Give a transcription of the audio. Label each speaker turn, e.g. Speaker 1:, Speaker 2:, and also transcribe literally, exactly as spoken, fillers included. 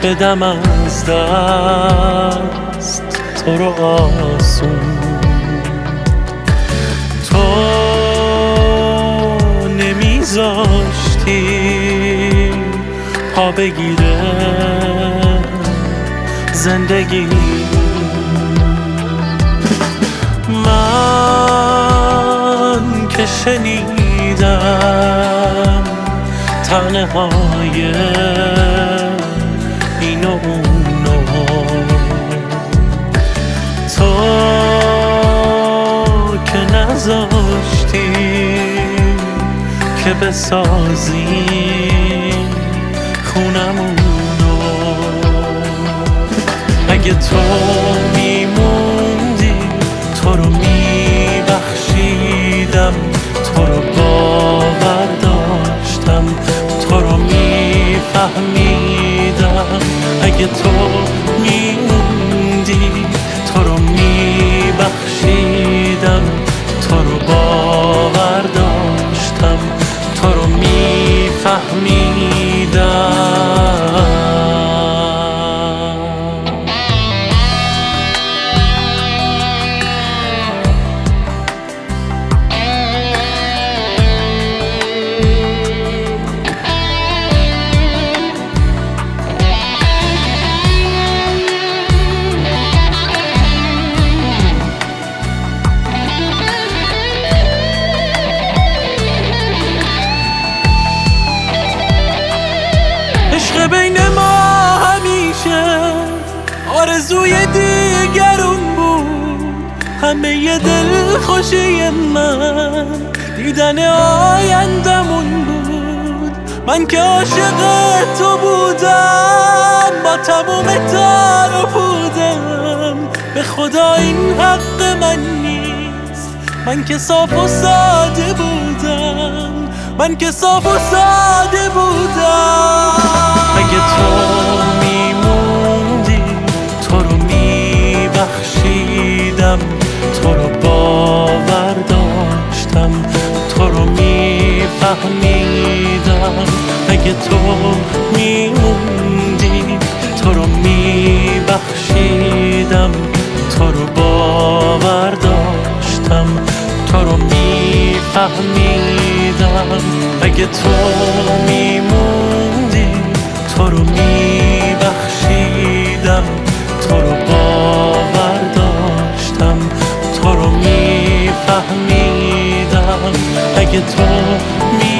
Speaker 1: بدم از دست تو رو آسون. تو نمیذاشتی پا بگیره زندگی. من که شنیدم تنه های این و اونو، تو که نذاشتی که بسازیم خونمونو. اگه تو میموندی تو رو میبخشیدم، تو رو باور داشتم، تو رو میفهمیدم. اگه تو میموندی تو رو میبخشیدم، تو رو باور داشتم، تو رو میفهمیدم. عشق بین ما همیشه آرزوی دیگرون بود، همه دل خوشی من دیدن آیندمون بود. من که عاشق تو بودم با تموم تار و پودم، به خدا این حق من نیست. من که صاف و ساده بودم، من که صاف و ساده بودم. اگه تو میموندی تو رو میبخشیدم، تو رو باور داشتم، تو رو میفهمیدم. اگه تو میموندی تو رو میبخشیدم، تو رو باور داشتم، تو رو میفهمیدم. اگه تو میموندی تو رو میبخشیدم، تو رو باور داشتم، تو رو میفهمیدم. اگه تو می